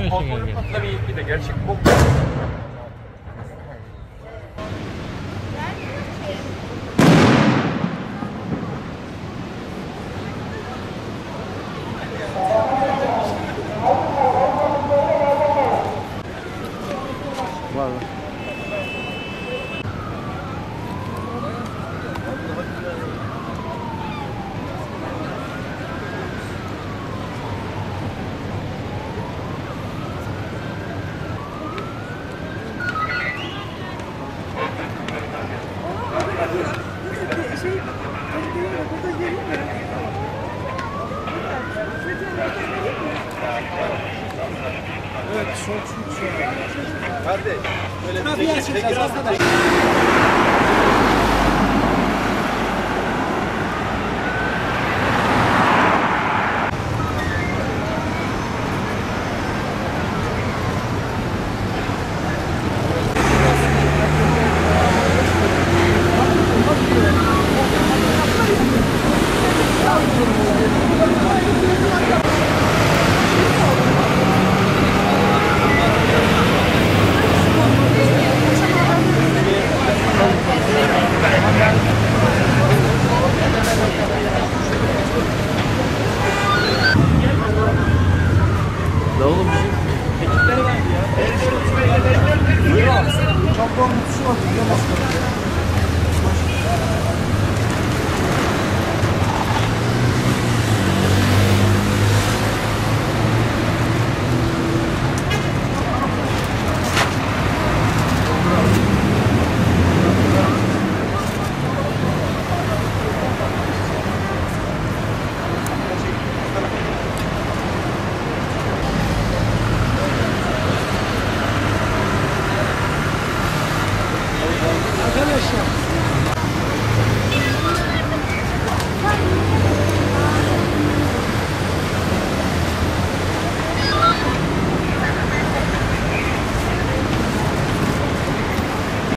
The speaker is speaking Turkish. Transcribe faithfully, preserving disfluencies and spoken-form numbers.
Kontrolü patlamayı bir de gerçek bu. Var mı? Evet, çok çok çok. Kardeş, böyle Trafiğe çıkacağız arkadaş. Ne oğlum bizim? ekipleri geldi ya. Şampuan kutusu var. Bize maskara. Arkadaşlar